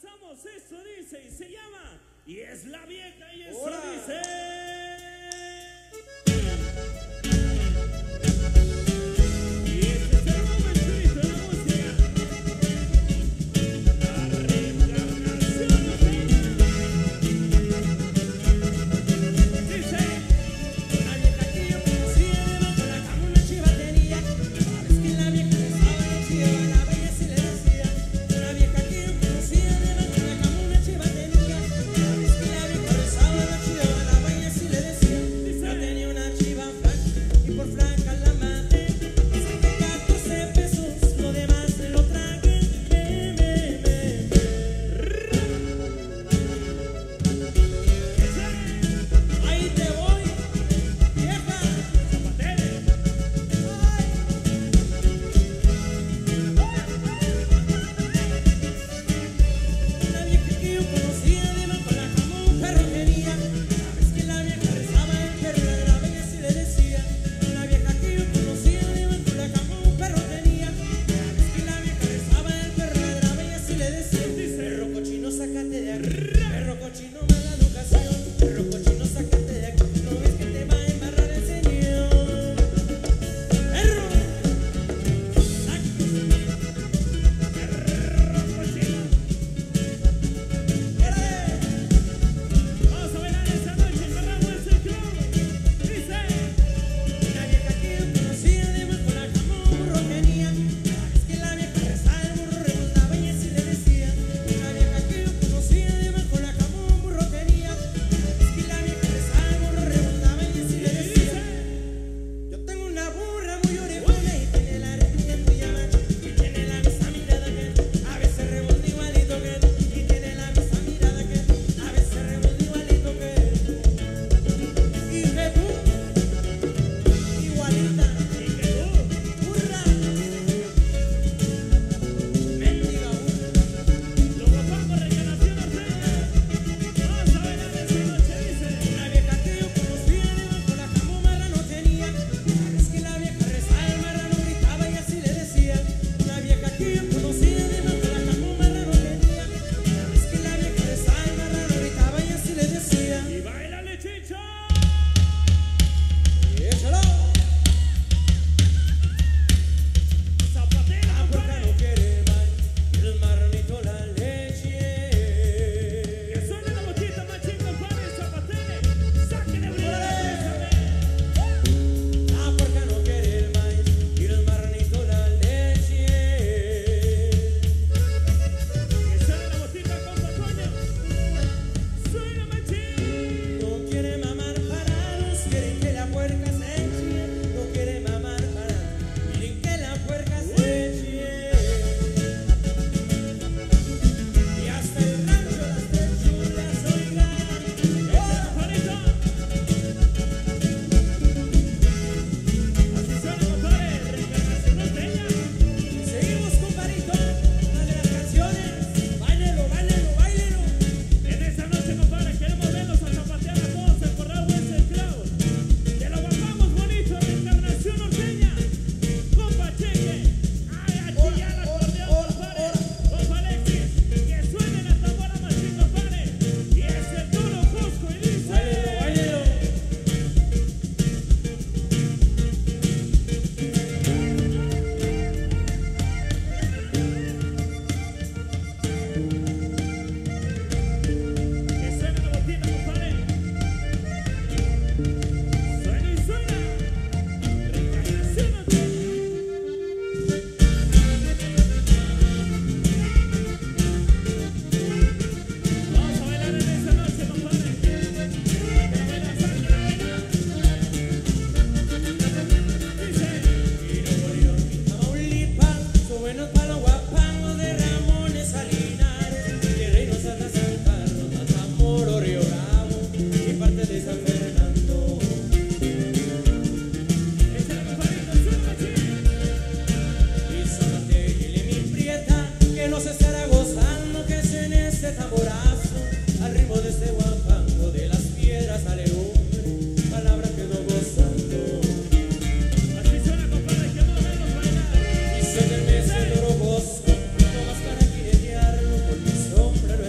gozamos, esto dice y se llama Y es la vieja y eso ¡Hola! dice. Y este es el momentito de la música. La reencarnación dice. Una vieja que yo conocía debajo la cama una chivatería. Es que la vieja rezaba y chillaba la bella si le decía. Una vieja que yo conocía debajo la cama una chivatería. Es que la vieja rezaba y chillaba la bella si le decía. Yo tenía una chiva flaca y por flaca la maté. Saqué 14 pesos, lo demás me lo tragué. Ahí te voy, vieja. Una vieja que yo conocía debajo la cama un perro tenía. Es que la vieja rezaba el perro la grababa y así le decía. Una vieja que yo conocía debajo la cama un perro tenía. Es que la vieja rezaba el perro la grababa y así le decía. Perro cochino, sácate de aquí. Perro cochino, mala educación. Perro cochino, sácate de aquí. No ves que te va a embarrar el señor. Perro, sácate. Vamos a bailar esta noche, cerramos el club. Dice. Una vieja que yo conocía debajo la cama un burro tenía. Es que la vieja rezaba el burro rebotaba y así le decía. Una vieja que yo conocía debajo la cama un burro tenía. Es que la vieja rezaba el burro rebotaba y así le decía. Yo tengo una burra muy orejona y tiene la arenilla muy ancha. Y tiene la misma mirada que a veces rebota igualito que él. Y tiene la misma mirada que a veces rebota igualito que él. Y que tú, igualita, burra, mendiga burra. Los guapangos reencarnación norteña. Vamos a bailar esta noche, dice. Una vieja que yo conocía debajo la cama un marrano tenía. Es que la vieja rezaba el marrano gritaba y así le decía. Una vieja que yo conocía debajo la cama un marrano tenía. Es que la vieja rezaba el marrano gritaba y así le decía. Y bailale, chicho. ¡Échalo! Zapatero, La puerca compadre. no quiere más y el marranito la leche. Que suene la boquita, machín, compadre, zapatero. Sáquenle brillo, bésame. La puerca no quiere el maíz y el marranito la leche. Que suene la boquita, compa, coño. Suena, machín. No quiere mamar parados, quieren que la puerca se eche. No quiere mamar parados, quieren que la puerca se eche. Y hasta el rancho las tres chulas oigan. Compadrito. Así suena, compadre, reencarnación norteña. Seguimos, compadrito, una de las canciones. Báilelo, báilelo, báilelo. En esta noche, compadre, queremos verlos a zapatear a todos el Corral Western Club. Que lo guapamos bonito, reencarnación norteña. Compa Cheque. Ay, aquí ya la acordeón, compadre. Compa Alexis. Que suene la tambora machín, compadre. Y es el duro Cusco y dice. Báilelo, báilelo. Que suene la boquita, compadre. Suena y suena. Reencarnación norteña. Vamos a bailar en esta noche, compadre. Sáquenla a bailar, sáquenla a bailar. Dice. Tamaulipas, son buenos para los guapangos de Ramones Salinares, de Reynosa, San Carlos, Matamoros, Río Bravo y parte de San Fernando. Ese es el compadrito, suena machín. Y Zanategui, mi prieta, que no se estará gozando, que es en este tamborazo, al ritmo de este guapango de las piedras sale hombre, palabra quedó gozando. Así suena, compadre, que no verlos bailar. Y soy el mes de Oro Bosco, no más para jinetearlo, por mi sombra no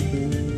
Thank